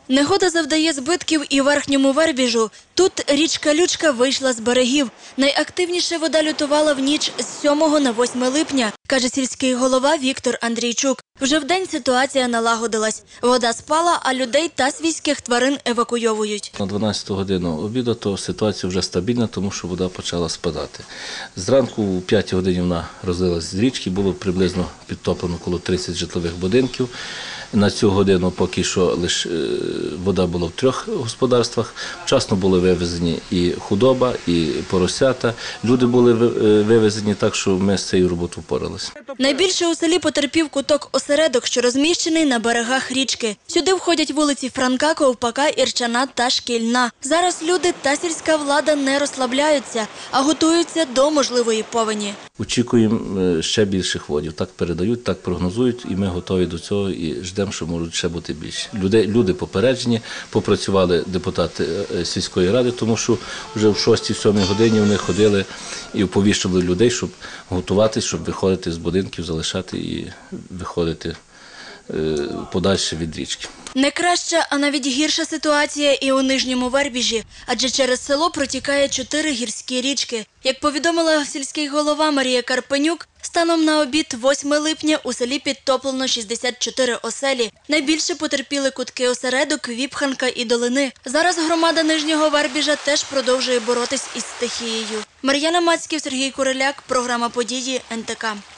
Негода завдає збитків і Верхньому Вербіжу. Тут річка Лючка вийшла з берегів. Найактивніше вода лютувала в ніч з 7 на 8 липня, каже сільський голова Віктор Андрійчук. Вже вдень ситуація налагодилась. Вода спала, а людей та свійських тварин евакуйовують. На 12 годину обіду то ситуація вже стабільна, тому що вода почала спадати. Зранку о 5 годині вона розлилась з річки, було приблизно підтоплено коло 30 житлових будинків. На цю годину поки що лише вода була в 3 господарствах. Вчасно були вивезені і худоба, і поросята. Люди були вивезені, так що ми з цією роботою впоралися. Найбільше у селі потерпів куток осередок, що розміщений на берегах річки. Сюди входять вулиці Франка, Ковпака, Ірчана та Шкільна. Зараз люди та сільська влада не розслабляються, а готуються до можливої повені. Очікуємо ще більших водів. Так передають, так прогнозують, і ми готові до цього і ждемо, що можуть ще бути більше. Люди попереджені, попрацювали депутати сільської ради, тому що вже в 6-7 годині вони ходили і оповіщували людей, щоб готуватись, щоб виходити з будинків, залишати і виходити подальше від річки. Не краща, а навіть гірша ситуація і у Нижньому Вербіжі, адже через село протікає 4 гірські річки. Як повідомила сільський голова Марія Карпенюк, станом на обід 8 липня у селі підтоплено 64 оселі. Найбільше потерпіли кутки осередок, Віпханка і Долини. Зараз громада Нижнього Вербіжа теж продовжує боротись із стихією. Мар'яна Мацьків, Сергій Куриляк, програма «Події», НТК.